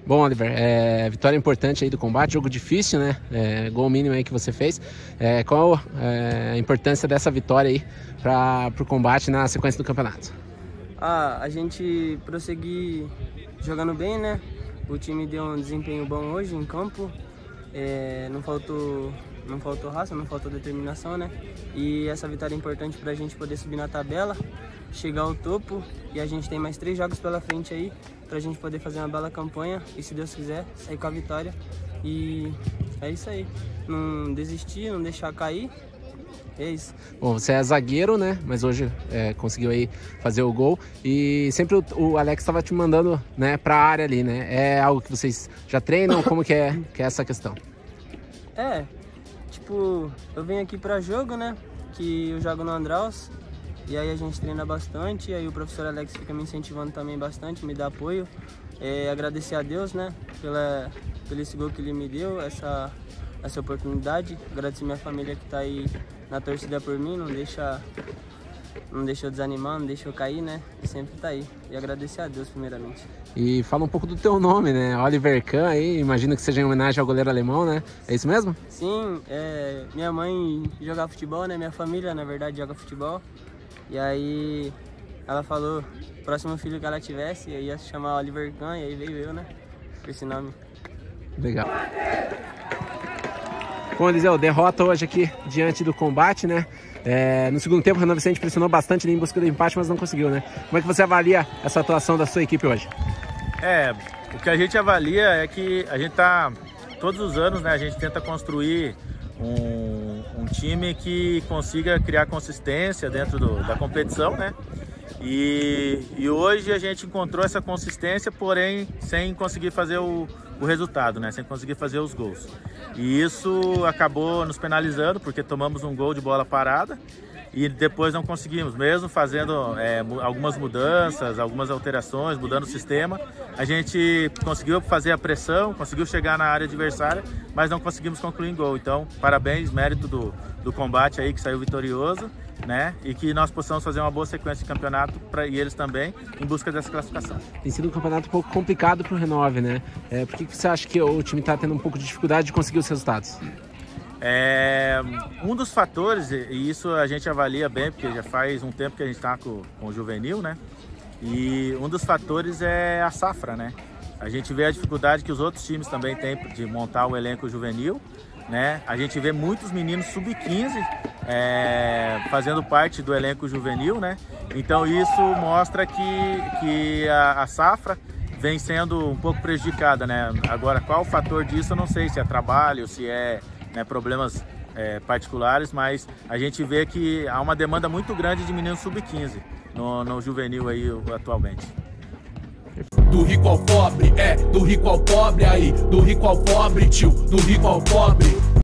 Bom, Oliver, vitória importante aí do combate, jogo difícil, né? Gol mínimo aí que você fez. Qual a importância dessa vitória aí para o combate na sequência do campeonato? A gente prosseguir jogando bem, né? O time deu um desempenho bom hoje em campo. Não faltou raça, não faltou determinação, né? E essa vitória é importante para a gente poder subir na tabela, chegar ao topo, e a gente tem mais 3 jogos pela frente aí para a gente poder fazer uma bela campanha e, se Deus quiser, sair com a vitória. E é isso aí, não desistir, não deixar cair. É isso. Bom, você é zagueiro, né? Mas hoje conseguiu aí fazer o gol. E sempre o Alex estava te mandando, né, para a área ali, né? É algo que vocês já treinam? Como que é essa questão? Tipo, eu venho aqui para jogo, né? Que eu jogo no Andraus. E aí a gente treina bastante. E aí o professor Alex fica me incentivando também bastante, me dá apoio. Agradecer a Deus, né? Pelo esse gol que ele me deu, essa oportunidade. Agradecer minha família que tá aí na torcida por mim, não deixa eu desanimar, não deixa eu cair, né? Sempre tá aí. E agradecer a Deus primeiramente. E fala um pouco do teu nome, né? Oliver Kahn aí, imagino que seja em homenagem ao goleiro alemão, né? É isso mesmo? Sim, minha mãe joga futebol, né? Minha família, na verdade, joga futebol. E aí ela falou, próximo filho que ela tivesse, ia se chamar Oliver Kahn, e aí veio eu, né? Com esse nome. Legal. Bom, Eliseu, derrota hoje aqui diante do combate, né? No segundo tempo, o Renan Vicente pressionou bastante ali em busca do empate, mas não conseguiu, né? Como é que você avalia essa atuação da sua equipe hoje? O que a gente avalia é que a gente tá, todos os anos, né? A gente tenta construir um time que consiga criar consistência dentro da competição, né? E hoje a gente encontrou essa consistência, porém sem conseguir fazer o resultado, né? Sem conseguir fazer os gols. E isso acabou nos penalizando, porque tomamos um gol de bola parada e depois não conseguimos, mesmo fazendo algumas mudanças, algumas alterações, mudando o sistema, a gente conseguiu fazer a pressão, conseguiu chegar na área adversária, mas não conseguimos concluir em gol. Então, parabéns, mérito do combate aí que saiu vitorioso, né? E que nós possamos fazer uma boa sequência de campeonato e eles também, em busca dessa classificação. Tem sido um campeonato um pouco complicado para o Renove, né? Por que você acha que o time está tendo um pouco de dificuldade de conseguir os resultados? Um dos fatores, e isso a gente avalia bem, porque já faz um tempo que a gente está com o juvenil, né? E um dos fatores é a safra, né? A gente vê a dificuldade que os outros times também têm de montar o elenco juvenil, né? A gente vê muitos meninos sub-15 fazendo parte do elenco juvenil, né? Então isso mostra que a safra vem sendo um pouco prejudicada, né? Agora, qual o fator disso eu não sei, se é trabalho, se é problemas particulares, mas a gente vê que há uma demanda muito grande de meninos sub-15 no juvenil aí atualmente. Do rico ao pobre, do rico ao pobre aí, do rico ao pobre, tio, do rico ao pobre.